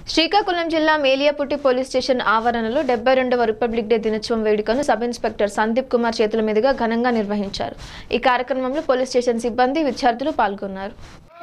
శ్రీకాకుళం జిల్లా Meliaputti police station ఆవరణలో 72వ republic day దినోత్సవం వేడుకను సబ్ ఇన్స్పెక్టర్ సందీప్ కుమార్ చేతుల మీదుగా ఘనంగా నిర్వహించారు। ఈ కార్యక్రమంలో పోలీస్ స్టేషన్ సిబ్బంది, విద్యార్థులు పాల్గొన్నారు।